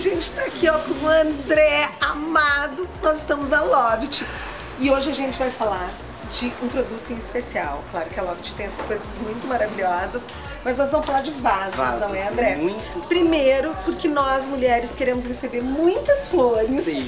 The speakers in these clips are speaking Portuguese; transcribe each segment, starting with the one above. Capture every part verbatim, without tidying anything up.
gente está aqui ó, com o André amado, nós estamos na Lovit e hoje a gente vai falar de um produto em especial. Claro que a Lovit tem essas coisas muito maravilhosas, mas nós vamos falar de vasos, vasos não é, André? Muitos. Primeiro, porque nós mulheres queremos receber muitas flores. Sim.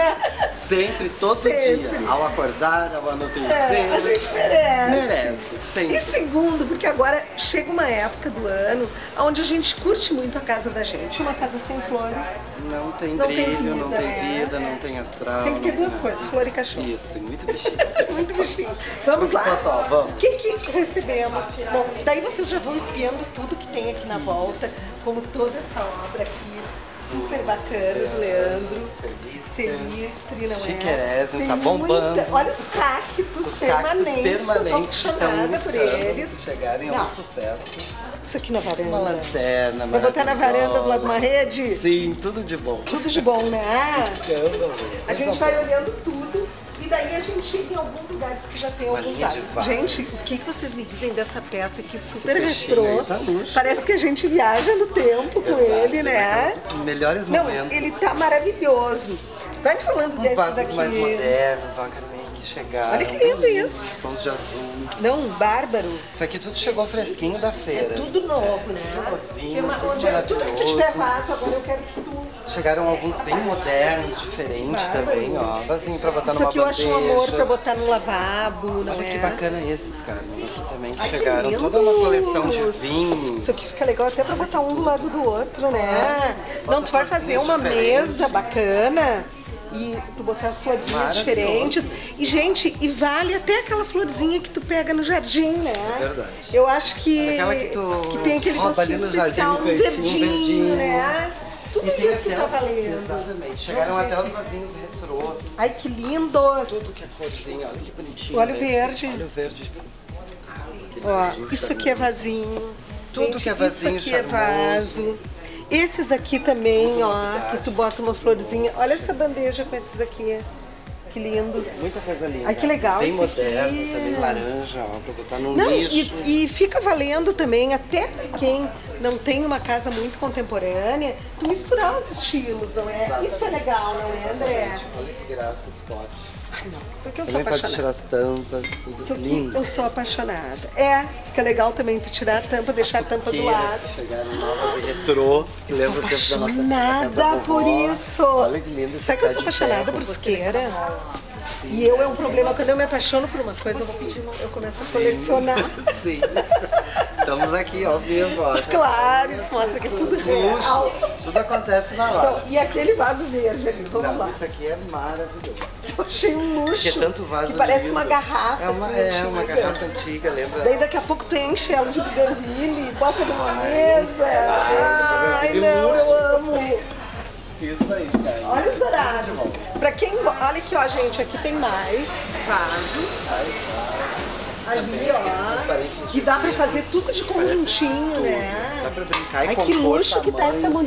Sempre, todo Sempre. dia. Ao acordar, ao anoitecer. É, a gente merece. Merece, sempre. E segundo, porque agora chega uma época do ano onde a gente curte muito a casa da gente. Uma casa sem flores. Não tem não brilho, tem vida, não tem né? vida, não tem astral. Tem que ter duas nada. coisas, flor e cachorro. Isso, muito bichinho. Muito bichinho. Vamos lá. Totó, vamos. O que que recebemos? Bom, daí vocês já vão espiando tudo que tem aqui na volta, como toda essa obra aqui, super bacana do Leandro. Celistre, não é? Chiquérésimo, Tem tá bombando. muita- Olha os cactos Os permanentes, cactos que eu tô permanentes que apaixonada estão por buscando eles. chegarem ao Não. sucesso. Isso aqui na varanda. Uma lanterna, Vou botar na varanda do lado de uma maravilhosa. rede? Sim, tudo de bom. Tudo de bom, né? Escândalo. A gente vai olhando tudo e daí a gente chega em alguns lugares que já tem Uma alguns linha de vasos. vasos. Gente, o que que vocês me dizem dessa peça aqui super Esse peixinho retrô? aí tá luxo. Parece que a gente viaja no tempo com Exato, ele, né? os melhores Não, momentos. ele tá maravilhoso. Vai falando Uns desses vasos aqui. mais modernos, ó, Carmen, que chegaram. Olha que lindo isso. Os tons de azul. Não, bárbaro. Isso aqui tudo chegou fresquinho da É feira. tudo novo, né? novinho, Tem uma- tudo onde é- tudo que tu tiver maravilhoso. vaso, agora eu quero que tu... Chegaram alguns bem modernos, diferentes Bárbaro. também, ó. Vasinho pra botar Isso numa aqui eu bandeja. acho um amor pra botar no lavabo, não Olha é? que bacana esses, cara. Aqui também que Ai, que chegaram lindos. toda uma coleção de vinhos. Isso aqui fica legal até pra botar um do lado do outro, né? Bota Não, tu vai fazer florzinhas uma diferentes. mesa bacana e tu botar as florzinhas Maravilhoso. diferentes. E, gente, e vale até aquela florzinha que tu pega no jardim, né? Verdade. Eu acho que, Aquela que tu que tem aquele rouba ali gostinho no jardim, especial, no um cantinho, verdinho, verdinho. né? Tudo E tem isso até tá os- valendo. Exatamente. Chegaram Vamos ver até os aqui. vasinhos retrôs. Ai, que lindos! Tudo que é corzinha, olha que bonitinho. Olha o esses. verde. Olha o verde. Aquele Ó, verdinho isso aqui é charmoso. vasinho. Tudo Gente, que é vasinho Isso aqui é charmoso. vaso. Esses aqui também, Tudo ó, novidade. que tu bota uma florzinha. Olha essa bandeja com esses aqui. Que lindos. Muita coisa linda. Ai, que legal Bem esse moderno, aqui. também laranja, ó, pra botar no Não, lixo. e, e fica valendo também, até pra quem não tem uma casa muito contemporânea, tu misturar os estilos, não é? Exatamente. Isso é legal, não é, André? Olha que graça os potes. Ai, não. Isso aqui eu sou Também pode apaixonada. tirar as tampas, tudo Isso aqui lindo. eu sou apaixonada. É, fica legal também tu tirar a tampa, deixar a tampa do Suqueiras lado. que chegaram novas e retrô. que Eu sou lembra o tempo da nossa apaixonada casa da por vovó. isso. Olha que lindo esse Sabe que eu pé sou de apaixonada ferro. por suqueira? E eu é um problema, quando eu me apaixono por uma coisa, eu vou pedir, eu começo a colecionar. Sim. Estamos aqui ao vivo, ó. Claro, isso mostra que é tudo real. Luxo. Tudo acontece na hora. Então, e aquele vaso verde ali, vamos Não, lá. isso aqui é maravilhoso. Eu achei um luxo. Porque tanto vaso que parece lindo. uma garrafa, É uma, assim, é, antiga. uma garrafa antiga, lembra? Daí daqui a pouco tu enche ela de buganville, bota numa Ai, mesa. ai, Ai, que não, luxo. eu amo. Isso aí, cara. Olha os dourados. Pra quem, go- olha aqui, ó, gente, aqui tem mais vasos. Ali, ó. Que dá pra fazer tudo de conjuntinho, Tudo. né? Dá pra brincar e Ai, que compor luxo que tá essa tamanhos,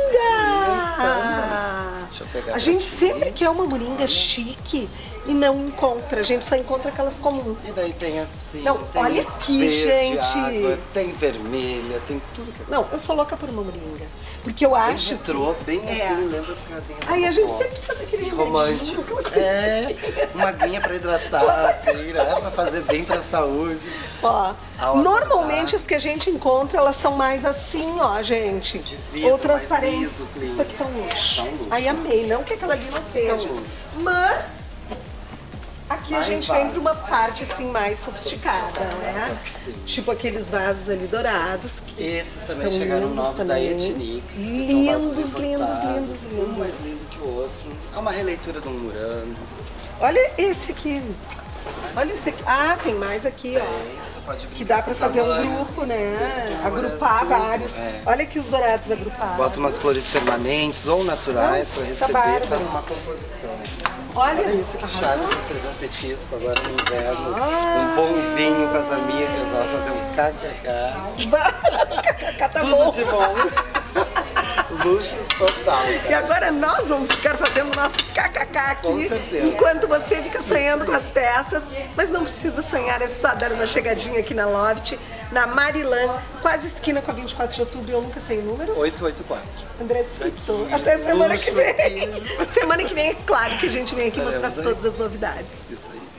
moringa! Deixa eu pegar A gente pra sempre você. quer uma moringa chique e não encontra. A gente só encontra aquelas comuns. E daí tem assim, Não, tem olha aqui, verde, gente. água, tem vermelha, tem tudo que é Não, eu sou louca por uma moringa. Porque eu bem acho retrô, que... bem é. assim, lembra do casinha da Aí a gente vovó. sempre precisa daquele Romântico. remedinho, aquela É, uma aguinha pra hidratar, assim, né? Pra fazer bem pra saúde. Ó, Ao normalmente acordar. as que a gente encontra, elas são mais assim, ó, gente. De vidro, Ou transparentes. mais liso, clean. Isso aqui tá um luxo. Tá um luxo. Aí amei, não que aquela ali não seja. Tá um luxo. Mas aqui a Mais gente vem vasos. pra uma parte assim mais sofisticada, né? Tipo aqueles vasos ali dourados. que Esses também são chegaram lindos novos da também. Etnix. que são Lindos, vasos lindos, importados, lindos, Um lindos. mais lindo que o outro. É uma releitura de um Murano. Olha esse aqui. Olha esse aqui. Ah, tem mais aqui, ó. Pode Que brincar dá pra com fazer um tamanhos, grupo, né? texturas, Agrupar tudo. vários. É. Olha aqui os dourados agrupados. Bota umas flores permanentes ou naturais Não, pra tá receber, bárbaro. faz uma composição. Olha, Olha isso, que arrasou. charme pra servir um petisco agora no inverno. Ah. Um bom vinho com as amigas, ó, fazer um kkk. Tá Tudo bom. de bom. Luxo total, cara. E agora nós vamos ficar fazendo o nosso kkk aqui, enquanto você fica sonhando com as peças. Mas não precisa sonhar, é só dar uma chegadinha aqui na Loft, na Marilã, quase esquina com a vinte e quatro de outubro, eu nunca sei o número. oito oito quatro. Andrecito, até semana que vem. Semana que vem é claro que a gente vem aqui mostrar todas as novidades. Isso aí.